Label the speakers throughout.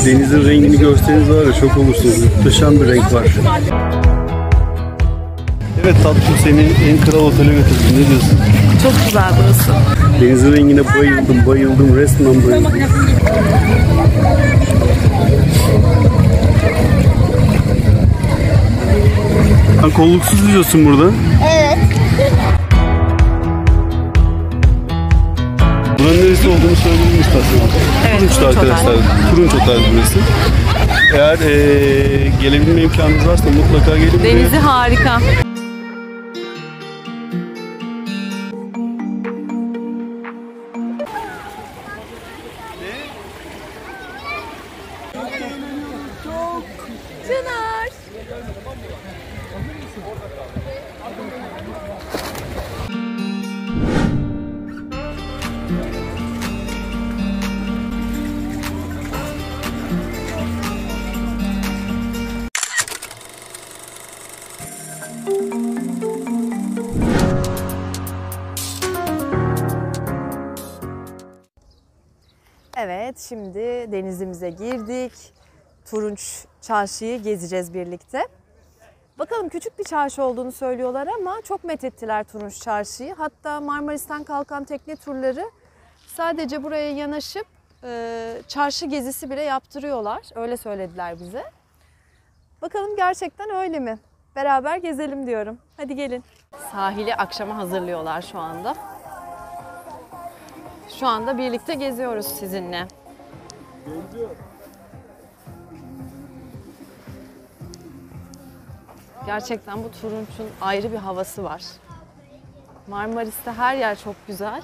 Speaker 1: Denizin rengini görseniz var ya şok olursunuz. Muhteşem bir renk var. Evet tatlım, seni en kral otele götürdüm. Ne diyorsun?
Speaker 2: Çok güzel burası.
Speaker 1: Denizin rengine bayıldım. Resmen bayıldım. Sen kolluksuz yüzüyorsun burada.
Speaker 3: Evet.
Speaker 1: Buranın neresi olduğunu söyleyelim isterseniz.
Speaker 2: Evet,
Speaker 1: Turunç'ta arkadaşlar. Turunç Otel burası. Eğer gelebilme imkanınız varsa mutlaka gelin.
Speaker 2: Denizi harika. Çınar. Evet, şimdi denizimize girdik. Turunç Çarşı'yı gezeceğiz birlikte. Bakalım, küçük bir çarşı olduğunu söylüyorlar ama çok methettiler Turunç Çarşı'yı. Hatta Marmaris'ten kalkan tekne turları sadece buraya yanaşıp çarşı gezisi bile yaptırıyorlar. Öyle söylediler bize. Bakalım gerçekten öyle mi? Beraber gezelim diyorum. Hadi gelin. Sahili akşama hazırlıyorlar şu anda. Şu anda birlikte geziyoruz sizinle. Gerçekten bu Turunç'un ayrı bir havası var. Marmaris'te her yer çok güzel.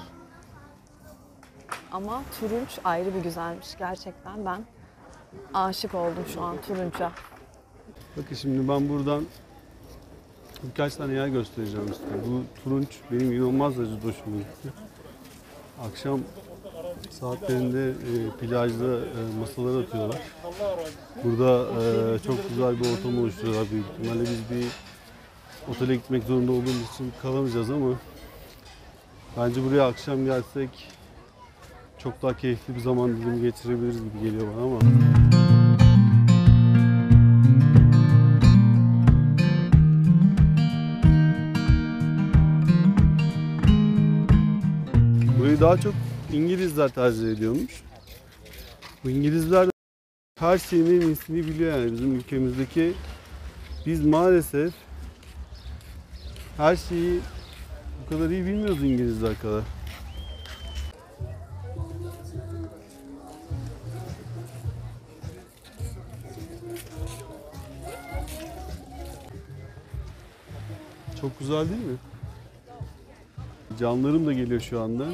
Speaker 2: Ama Turunç ayrı bir güzelmiş. Gerçekten ben aşık oldum şu an Turunç'a.
Speaker 1: Bakın şimdi ben buradan birkaç tane yer göstereceğim size. Bu Turunç benim inanılmaz derecede hoşuma gitti. Akşam saatlerinde plajda masalar atıyorlar. Burada çok güzel bir ortam oluşturuyorlar büyük ihtimalle. Biz bir otele gitmek zorunda olduğumuz için kalamayacağız ama bence buraya akşam gelsek çok daha keyifli bir zaman dilimi geçirebiliriz gibi geliyor bana ama. Burayı daha çok İngilizler tercih ediyormuş. Bu İngilizler her şeyin en iyisini biliyor yani bizim ülkemizdeki. Biz maalesef her şeyi bu kadar iyi bilmiyoruz İngilizler kadar. Çok güzel değil mi? Canlarım da geliyor şu anda.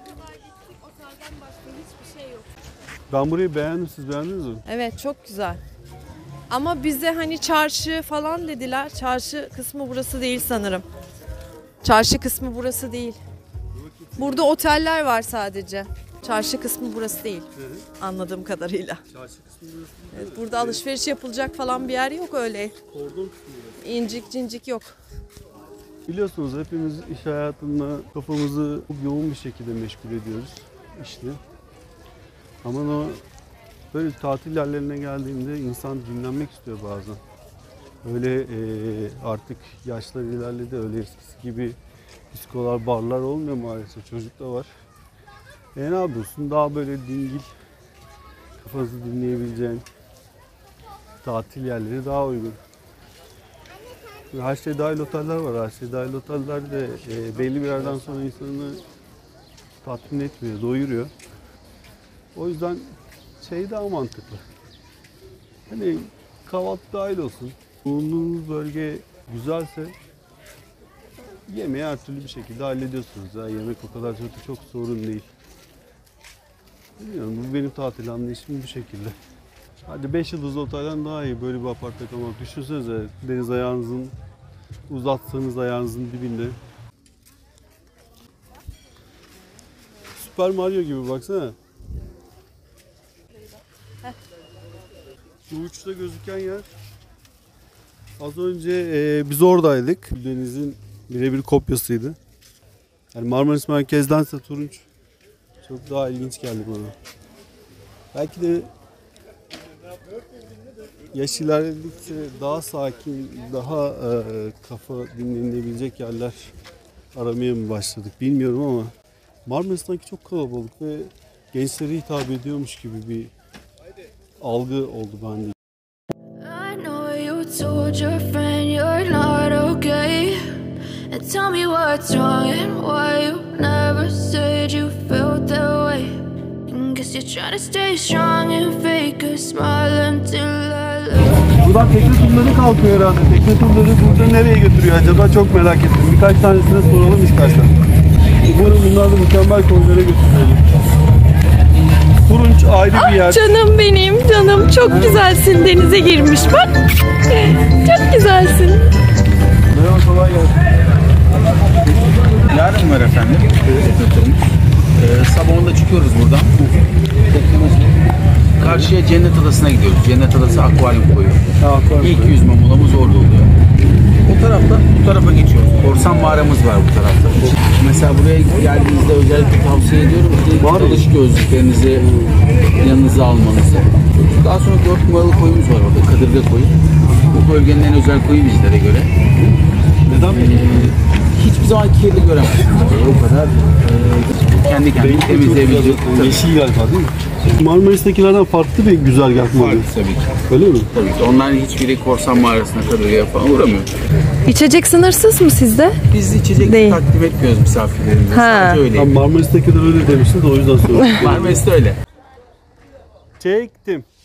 Speaker 1: Ben burayı beğendim. Siz beğendiniz mi?
Speaker 2: Evet, çok güzel. Ama bize hani çarşı falan dediler. Çarşı kısmı burası değil sanırım. Çarşı kısmı burası değil. Burada oteller var sadece. Çarşı kısmı burası değil. Anladığım kadarıyla.
Speaker 1: Çarşı kısmı burası.
Speaker 2: Evet, burada alışveriş yapılacak falan bir yer yok öyle.
Speaker 1: Kordon kısmı.
Speaker 2: İncik cincik yok.
Speaker 1: Biliyorsunuz hepimiz iş hayatında kafamızı çok yoğun bir şekilde meşgul ediyoruz işte. Ama o böyle tatil yerlerine geldiğinde insan dinlenmek istiyor bazen. Öyle artık yaşlar ilerledi, öyle eskisi gibi diskolar, barlar olmuyor maalesef. Çocuk da var. Ne yapıyorsun? Daha böyle dingil, kafanızı dinleyebileceğin tatil yerleri daha uygun. Her şey dahil oteller var. Her şey dahil oteller de belli bir yerden sonra insanı tatmin etmiyor, doyuruyor. O yüzden şey daha mantıklı. Hani kahvaltı dahil olsun. Bulunduğunuz bölge güzelse yemeği her türlü bir şekilde hallediyorsunuz. Ya. Yemek o kadar çok sorun değil. Bilmiyorum, bu benim tatil anlayışım bu şekilde. Hadi 5 yıldızlı otelden daha iyi böyle bir apartta kalmak. Düşünsenize deniz ayağınızın, uzatsanız ayağınızın dibinde. Super Mario gibi baksana. Şu uçta gözüken yer. Az önce biz oradaydık. Denizin birebir kopyasıydı. Yani Marmaris merkezdense Turunç çok daha ilginç geldi bana. Belki de Yaş ilerledikçe daha sakin, daha kafa dinlenebilecek yerler aramaya mı başladık bilmiyorum ama Marmaris sanki çok kalabalık ve gençlere hitap ediyormuş gibi bir algı oldu bende.
Speaker 3: I know you told your friend you're not okay, and tell me what's wrong and why you never said you felt that way. And guess you're trying to stay strong and fake a smile until I look.
Speaker 1: Buradan tekne turları kalkıyor herhalde. Tekne turları burada nereye götürüyor acaba çok merak ettim. Birkaç tanesine soralım istersen. Umarım bunlar da mükemmel konulara götürelim. Turunç ayrı bir yer.
Speaker 2: Canım benim, canım. Çok güzelsin. Denize girmiş bak. Çok güzelsin.
Speaker 1: Merhaba, kolay gelsin.
Speaker 4: Yarın var efendim. Sabah 10'da çıkıyoruz buradan. Karşıya Cennet Adası'na gidiyoruz. Cennet Adası akvaryum koyu. İlk yüzme molamız orada oluyor. O tarafta bu tarafa geçiyoruz. Korsan mağaramız var bu tarafta. Mesela buraya geldiğinizde özellikle tavsiye ediyorum ki dalış gözlüklerinizi yanınıza almanızı. Daha sonra 4 numaralı koyumuz var orada, Kadırga koyu. Bu bölgenin en özel koyu bizlere göre.
Speaker 1: Neden?
Speaker 4: Hiçbir zaman kirli göremezsiniz. O kadar kendi kendini temizleyebilecek.
Speaker 1: Yeşil galiba değil mi? Marmaris'tekilerden farklı bir güzergah mı oluyor?
Speaker 4: Tabii ki.
Speaker 1: Öyle mi?
Speaker 4: Tabii ki. Onların hiçbiri korsan mağarasına, Kadırga'ya falan uğramıyor.
Speaker 2: İçecek sınırsız mı sizde?
Speaker 4: Biz içecek
Speaker 2: Değil.
Speaker 4: takdim etmiyoruz misafirlerimize. Sadece öyle.
Speaker 1: Tam Marmaris'tekiler öyle demiştiniz de o yüzden sordum.
Speaker 4: Marmaris'te öyle.
Speaker 1: Çektim.